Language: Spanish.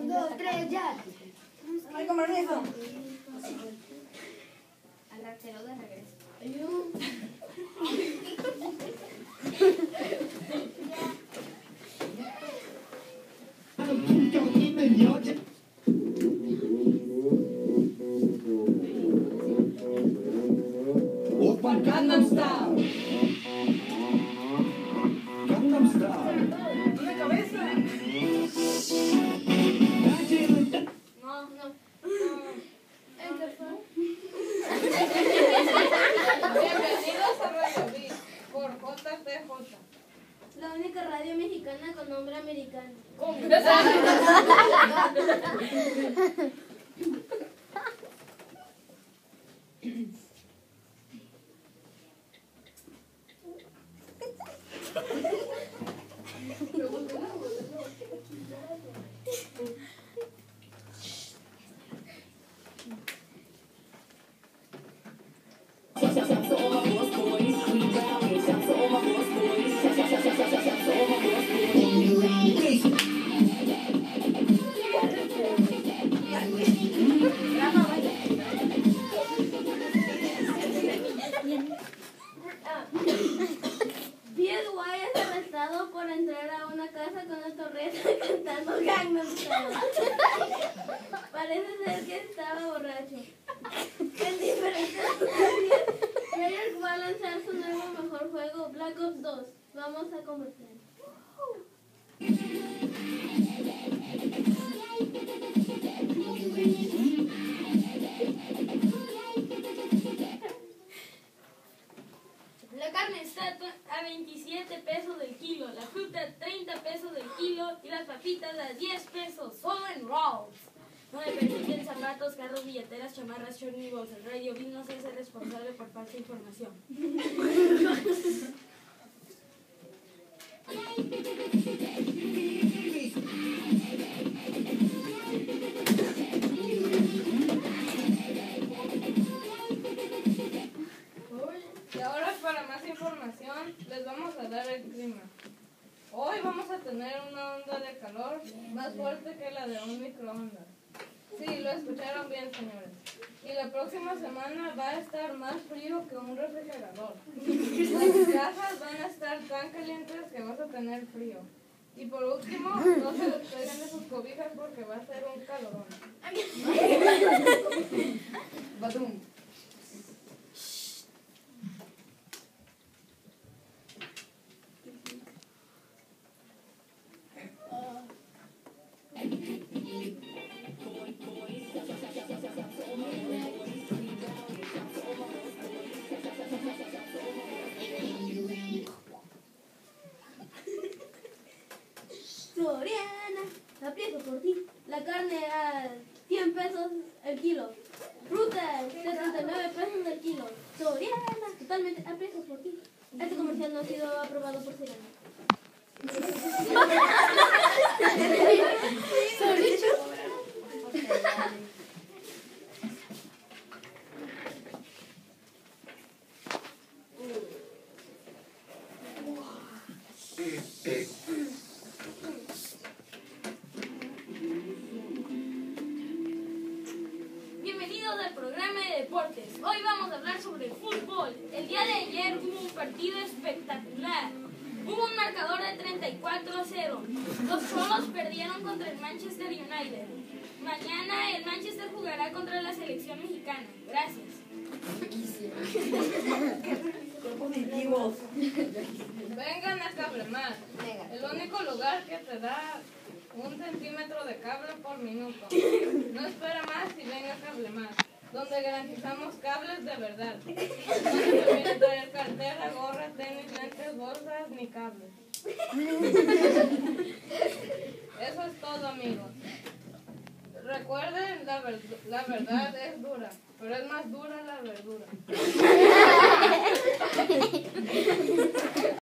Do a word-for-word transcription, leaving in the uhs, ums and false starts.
Un, dos, tres, ya. Ay, con permiso. Arráchelo de regreso. Gangnam Style. Gangnam Style. Una cabeza. No, no. Bienvenidos a Radio Beat por J T J. La única radio mexicana con nombre americano. P.S.Y es arrestado por entrar a una casa con una torreta cantando Gangnam Style. Parece ser que estaba borracho. En diferentes ocasiones, Treyarch va a lanzar su nuevo mejor juego, Black Ops dos. Vamos a conversar. La carne está a veintisiete pesos del kilo, la fruta a treinta pesos del kilo y las papitas a diez pesos, solo en Rolls. No me permiten zapatos, carros, billeteras, chamarras, shorts ni bolsas. Radio Beat no se hace responsable por falsa información. Y ahora para más información les vamos a dar el clima. Hoy vamos a tener una onda de calor más fuerte que la de un microondas. Sí, lo escucharon bien, señores. Y la próxima semana va a estar más frío que un refrigerador. Las casas van a estar tan calientes que vas a tener frío. Y por último, no se despeguen de sus cobijas porque va a ser un calorón. Batum. Soriana, aprieto por ti. La carne a cien pesos el kilo. Fruta, setenta y nueve pesos el kilo. Soriana, totalmente aprieto por ti. Este comercial no ha sido aprobado por Soriana. Bienvenidos al programa de deportes. Hoy vamos a hablar sobre el fútbol. El día de ayer hubo un partido espectacular. Hubo un marcador de treinta y cuatro a cero. Los Cholos perdieron contra el Manchester United. Mañana el Manchester jugará contra la selección mexicana. Gracias. Positivos. Vengan a Cablemar, el único lugar que te da un centímetro de cable por minuto. No espera más y venga a Cablemar, donde garantizamos cables de verdad. No se olviden traer cartera, gorra, tenis, lentes, bolsas ni cables. Eso es todo, amigos. Recuerden, la, ver la verdad es dura, pero es más dura la verdura.